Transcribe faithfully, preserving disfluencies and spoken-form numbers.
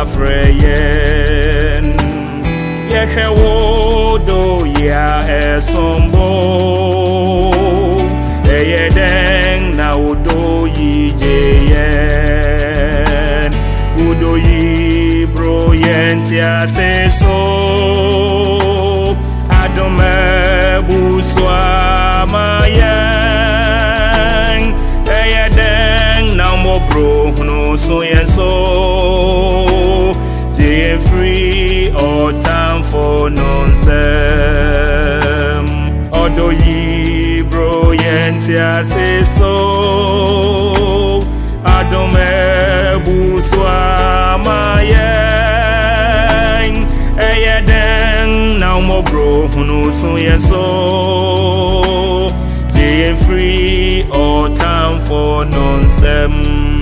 freyen Yeshe wodo ya esombo Eyedeng na udo yijeyen Udo yibro yentia seso Adome buswa mayeng Eyedeng na mobro no so yen so Day free or time for nonsense Odo yibro yentia seso Adome buswa mayeng Eyedeng na mobro no so yen so Day free or time for nonsense